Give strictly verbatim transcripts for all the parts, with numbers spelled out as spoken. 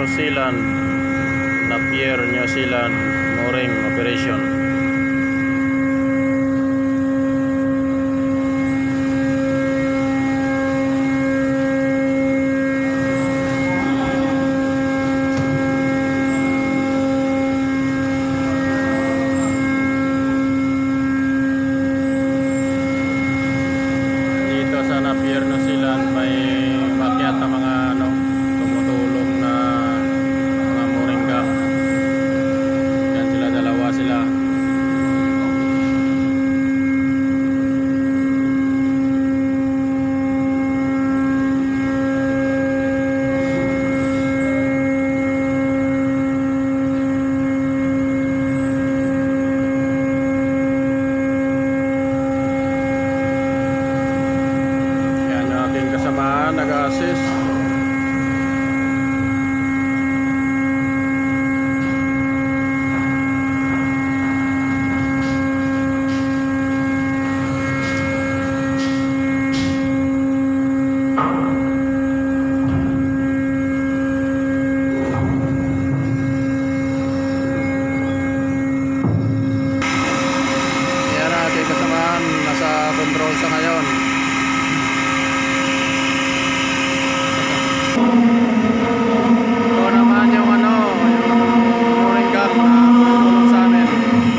New Zealand, Napier, New Zealand, mooring operation. Dito sa Napier, New Zealand, may makyat na mga ano, tumutulong na mga mooring gap. Yan sila, dalawa sila. Yan yung aking kasamaan, nag-assist. Yan ang aking kasamaan, nasa control sa ngayon. Ito naman yung ano, yung mooring gap na tutulong sa amin.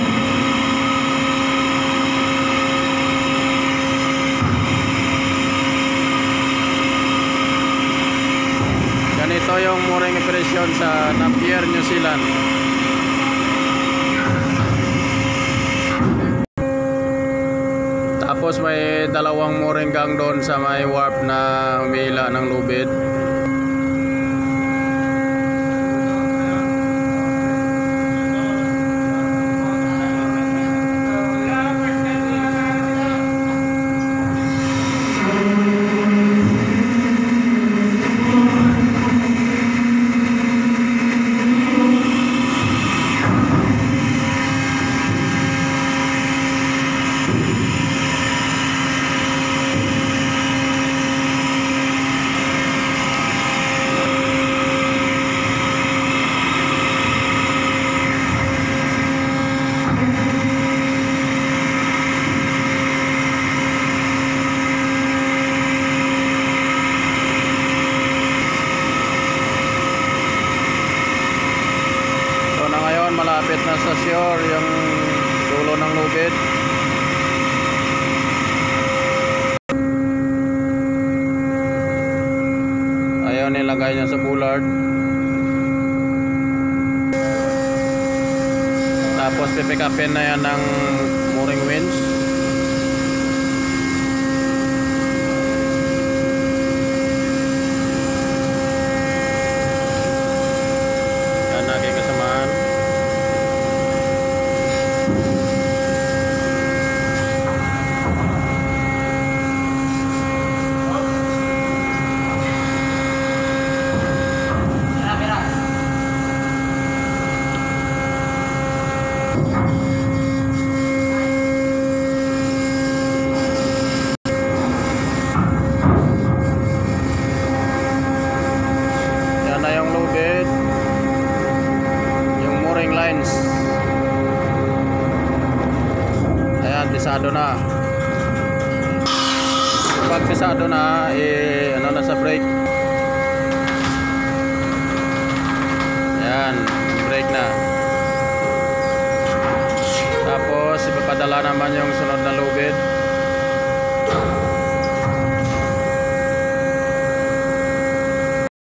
Ganito yung mooring operation sa Napier, New Zealand. Tapos may dalawang mooring gang doon sa may warp na humihila ng lubid. Malapit na sa shore yung dulo ng lubid. Ayaw nilagay niya sa bullard. Tapos pipick upin na yan ng mooring winch. Yan naging kasamaan. Yan na yung lubid, yung mooring lines. Ayan, pisado na. Pag pisado na, eh, ano na sa brake. Yan, brake na. Tapos ipapadala naman yung sunod na lubid.